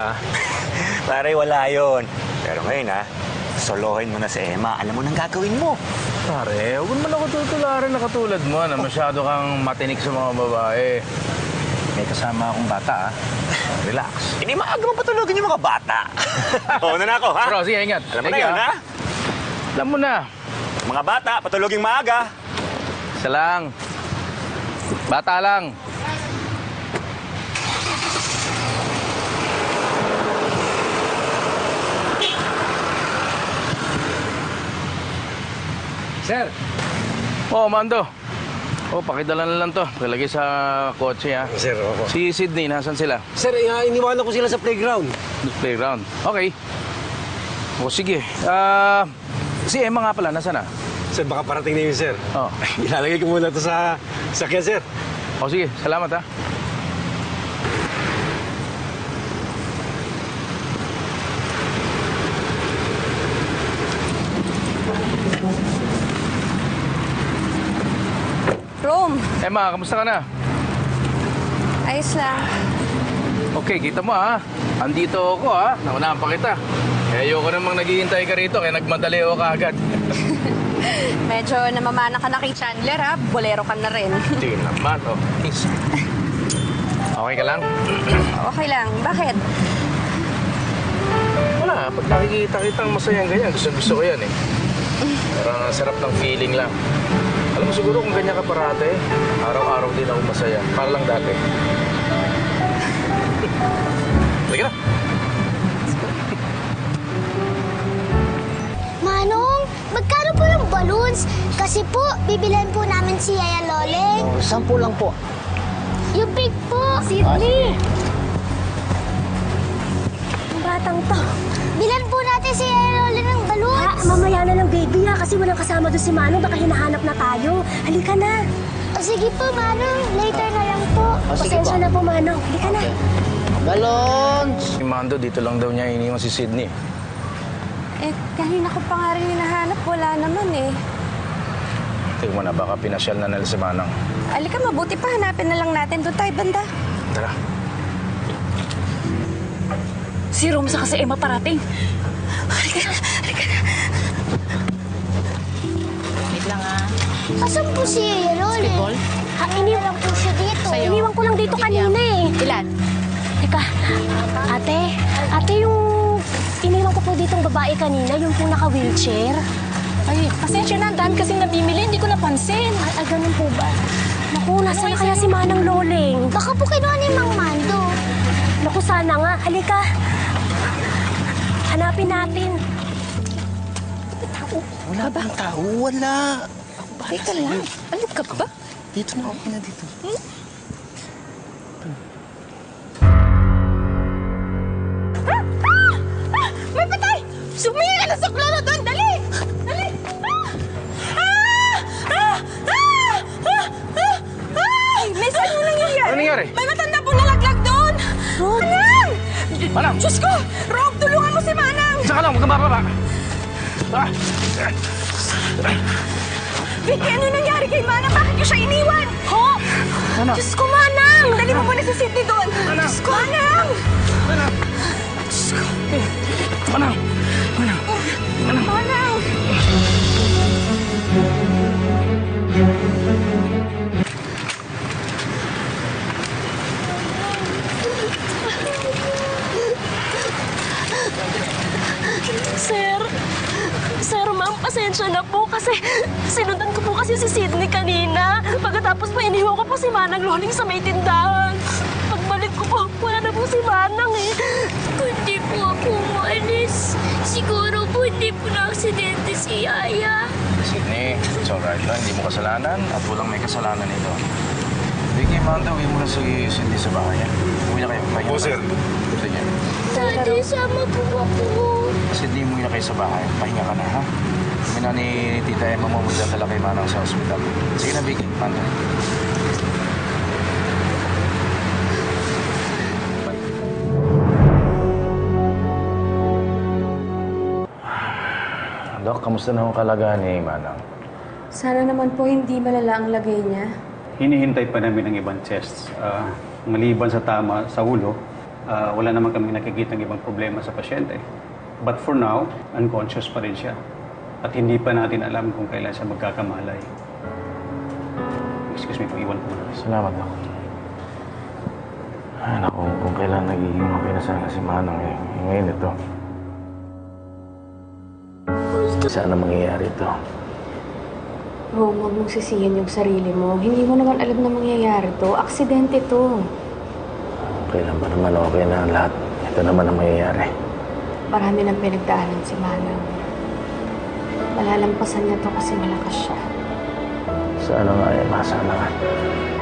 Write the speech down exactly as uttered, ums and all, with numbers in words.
Pare, wala yun. Pero ngayon, ha, solohin mo na si Emma. Alam mo nang gagawin mo. Pare, huwag mo na ako tutularan na katulad mo na masyado kang matinik sa mga babae. May kasama akong bata, ha? Relax. Hindi maaga mo patulogin yung mga bata. Oo na na ako, ha? Bro, sige, ingat. Alam mo na yun, ha? Alam mo na. Mga bata, patulogin maaga. Isa lang. Bata lang. Sir! Oh, Mando. Oh, pakidala na lang to. Palagay sa kotse, ha? Sir, opo. Si Sydney, nasan sila? Sir, uh, iniwanan ko sila sa playground. Playground. Okay. O, sige. Ah, si Emma nga pala, nasaan na? Sir, baka parating na yun, sir. Oh. Ilalagay ko muna to sa sakyan, sir. O, sige. Salamat, ha? Rome, Emma, kamusta ka na? ayos lang. Okay, kita mo, ha? Andito ako, ha? Naunahan pa kita. Eh, ayoko namang naghihintay ka rito, kaya nagmadali ako kaagad. Medyo namamana ka na kay Chandler, ha? Bolero ka na rin. Hindi naman, oh. Please. Okay ka lang? Okay lang. Bakit? Wala, pag nakikita kitang masayang ganyan, gusto-gusto ko yan, eh. Parang sarap ng feeling lang. Alam mo siguro kung ganyan ka parate, araw-araw din ako masaya. Para lang dati. Halika na. Manong, magkano po yung balloons? Kasi po, bibilhan po namin si Yaya Loleng. Oh, sampu lang po. Yung big po. Sydney! Ang batang to. Bilan po natin si Yaya Loleng ng balloons. Ha, mamaya na lang, baby, ha? Kasi walang kasama doon si Manong. Baka hinahanap na tayo. Halika na. O sige po, Manong. Later na lang po. Pasensya na po, Manong. Halika na. Balons! Si Mando, dito lang daw niya iniwan si Sydney. Eh, kanina ko pa nga rin hinahanap. Wala naman, eh. Tingnan mo na, baka pinasyal na nila si Manang. Alika, mabuti pa. Hanapin na lang natin. Doon tayo, banda. Tara. Si Rome sa kasi Emma parating. Halika na. Halika na. Wait lang, ha? Asan po si Yaya Loleng? Basketball? Ha, iniwan po siya dito. Sa'yo. Iniwan ko lang dito kanina eh. Ilan? Teka, ate, ate yung iniwan ko po ditong babae kanina, yung po naka-wheelchair. Ay, pasensya na. Daan kasing nabimili. Hindi ko napansin. Ay, ay, ganun po ba? Naku, nasaan na kaya si Manang Loleng? Baka po kinuha ni Mang Mando. Naku, sana nga. Halika. Hanapin natin. Wala bang tao? Wala. Teka lang. Ano ka ba? Dito na, okay na dito. Hmm? Ah! Ah! Ah! May patay! Sumingin ka na sa klaro doon! Dali! Dali! Ah! Ah! Ah! Ah! Ah! Ah! Ay! Miss, ano nangyayari? Ano nangyari? May matanda po nalaglag doon! Manang! Manang! Diyos ko! Rob, tulungan mo si Manang! Saka lang, huwag kang bababa. Ah! Vicky, ano nangyari kay Manang? Bakit niyo siya iniwan? Ho? Manang! Diyos ko, Manang! Dali mo muna si Sydney doon! Manang! Diyos ko, Manang! Manang! Diyos ko! Manang! Manang! Manang! Manang! Sir, Sir, ma'am, pasensya na po kasi sinundan ko po kasi si Sydney kanina. Pagkatapos po, iniwan ko po si Manang Loleng sa may tindahan. Pagbalik ko po, wala na po si Manang eh. Hindi po ako umalis. Siguro po hindi po na-aksidente si Yaya. Sydney, it's alright lang. Hindi mo kasalanan at walang may kasalanan ito. Vicky, Mando, uwi mo na si Sydney sa bahay niya. Uwi na kayo. Opo, sir. Sige. Daddy, sama po ako. Sydney, umuwi na kayo sa bahay. Pahinga ka na, ha? Uwi na ni Tita Emma mo magdadala kay Manang sa ospital. Sige na, Vicky. Mando. Dok, kamusta na ang kalagahan ni Manang? Sana naman po hindi malala ang lagay niya. Hinihintay pa namin ang ibang tests. Uh, maliban sa tama sa ulo, ah, wala naman kami nakikita ng ibang problema sa pasyente. But for now, unconscious pa rin siya. At hindi pa natin alam kung kailan siya magkakamalay. Excuse me po, iwan ko muna. Salamat, Doc. Ay, naku, kung kailan nagiging okay na sana si Manang eh. Ngayon ito. Sana mangyayari ito. Rome, huwag mong sisihin yung sarili mo. Hindi mo naman alam na mangyayari to. Aksidente to. Kailan ba naman okay na ang lahat? Ito naman ang mangyayari. Marami nang pinagdaanan si Manang. Malalampasan niya to kasi malakas siya. Sana nga, Emma, sana nga.